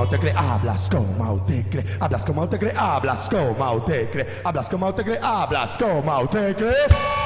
te cree, hablas como te cree, hablas como te cree, hablas como te cree, hablas como te cree, hablas como te cree.